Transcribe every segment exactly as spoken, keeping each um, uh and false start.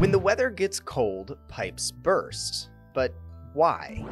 When the weather gets cold, pipes burst. But why?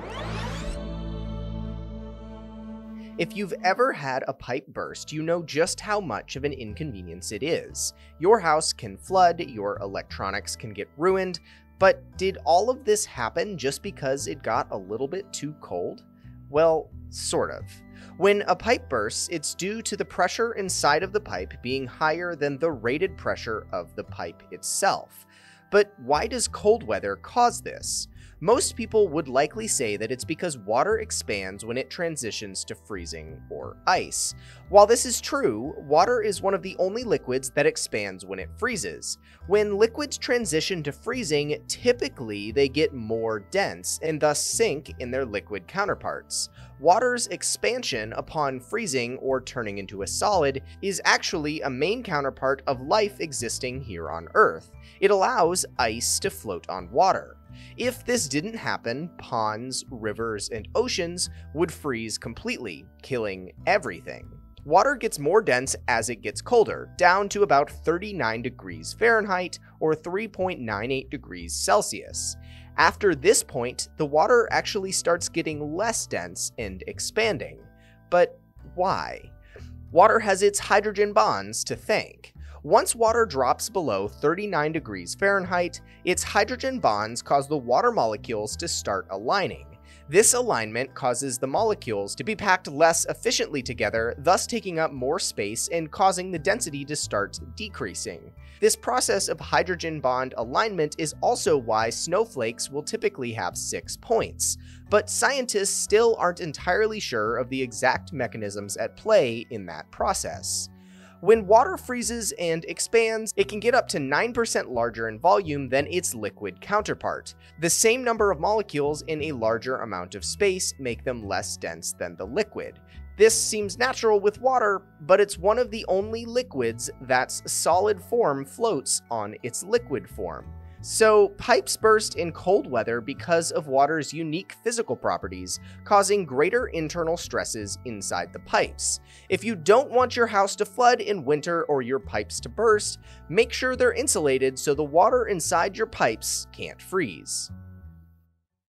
If you've ever had a pipe burst, you know just how much of an inconvenience it is. Your house can flood, your electronics can get ruined, but did all of this happen just because it got a little bit too cold? Well, sort of. When a pipe bursts, it's due to the pressure inside of the pipe being higher than the rated pressure of the pipe itself. But why does cold weather cause this? Most people would likely say that it's because water expands when it transitions to freezing or ice. While this is true, water is one of the only liquids that expands when it freezes. When liquids transition to freezing, typically they get more dense and thus sink in their liquid counterparts. Water's expansion upon freezing or turning into a solid is actually a main counterpart of life existing here on Earth. It allows ice to float on water. If this didn't happen, ponds, rivers, and oceans would freeze completely, killing everything. Water gets more dense as it gets colder, down to about thirty-nine degrees Fahrenheit or three point nine eight degrees Celsius. After this point, the water actually starts getting less dense and expanding. But why? Water has its hydrogen bonds to thank. Once water drops below thirty-nine degrees Fahrenheit, its hydrogen bonds cause the water molecules to start aligning. This alignment causes the molecules to be packed less efficiently together, thus taking up more space and causing the density to start decreasing. This process of hydrogen bond alignment is also why snowflakes will typically have six points, but scientists still aren't entirely sure of the exact mechanisms at play in that process. When water freezes and expands, it can get up to nine percent larger in volume than its liquid counterpart. The same number of molecules in a larger amount of space make them less dense than the liquid. This seems natural with water, but it's one of the only liquids that's solid form floats on its liquid form. So, pipes burst in cold weather because of water's unique physical properties, causing greater internal stresses inside the pipes. If you don't want your house to flood in winter or your pipes to burst, make sure they're insulated so the water inside your pipes can't freeze.